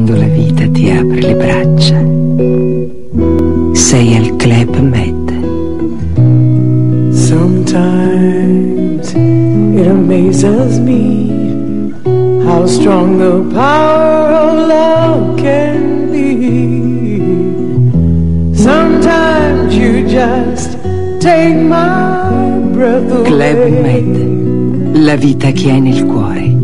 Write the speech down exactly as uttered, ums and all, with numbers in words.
quando la vita ti apre le braccia. Sei al Club Med. Sometimes it amazes me how strong the power of love can be. Sometimes you just take my breath away. Club Med, la vita che hai nel cuore.